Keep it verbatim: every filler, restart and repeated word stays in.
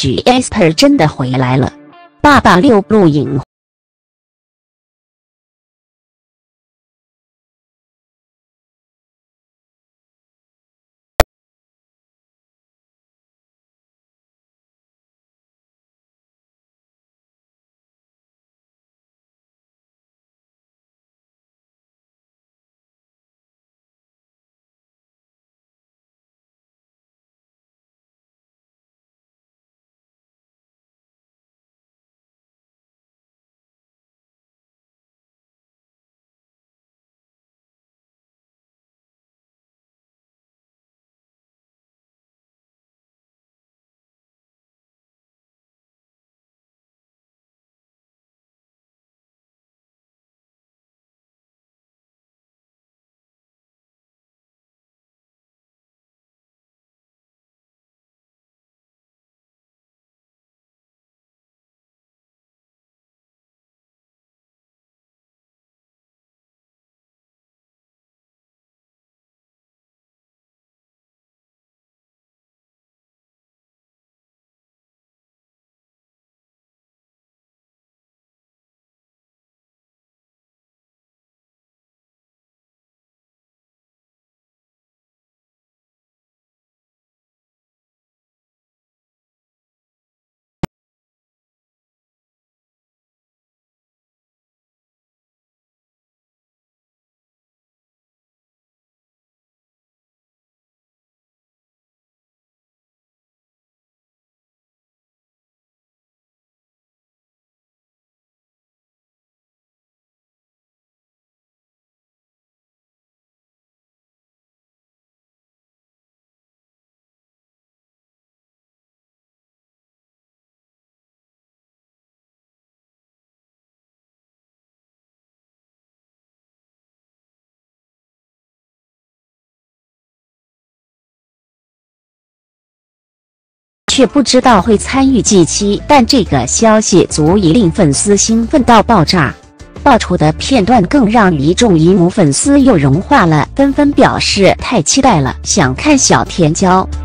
局 ，Esper 真的回来了。爸爸六录影。却不知道会参与祭期，但这个消息足以令粉丝兴奋到爆炸。爆出的片段更让一众姨母粉丝又融化了，纷纷表示太期待了，想看小甜椒。